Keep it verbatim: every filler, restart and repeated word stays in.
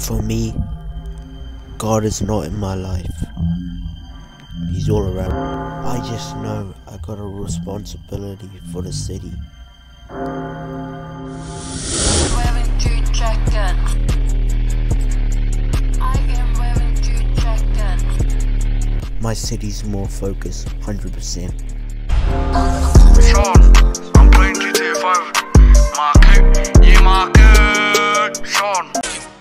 For me, God is not in my life. He's all around. I just know I got a responsibility for the city. Wearing June jacket. I am wearing June jacket. My city's more focused, one hundred percent. Sean, I'm playing G T A five. Market, yeah, market, Sean.